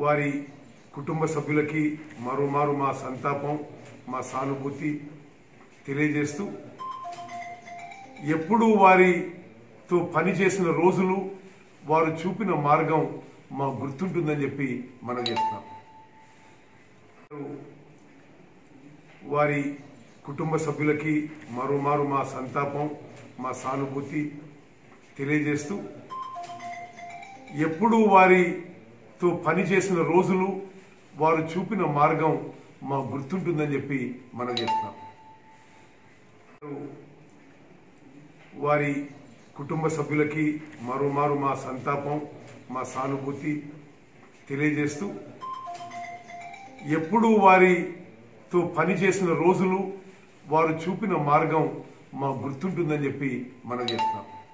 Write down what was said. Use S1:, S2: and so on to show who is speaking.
S1: వారి కుటుంబ సభ్యులకి మరోమారు మా సంతాపం మా సానుభూతి తెలియజేస్తూ ఎప్పుడూ వారితో పనిచేసిన రోజులు వారు చూపిన మార్గం మా గుర్తుంటుందని చెప్పి మనం చేస్తున్నాం. వారి కుటుంబ సభ్యులకి మరోమారు మా సంతాపం మా సానుభూతి తెలియజేస్తూ ఎప్పుడూ వారితో పనిచేసిన రోజులు వారు చూపిన మార్గం మా గుర్తుంటుందని చెప్పి మనం చేస్తున్నాం. వారి కుటుంబ సభ్యులకి మరోమారు మా సంతాపం మా సానుభూతి తెలియజేస్తూ ఎప్పుడూ వారితో పనిచేసిన రోజులు వారు చూపిన మార్గం మా గుర్తుంటుందని చెప్పి మనం చేస్తున్నాం.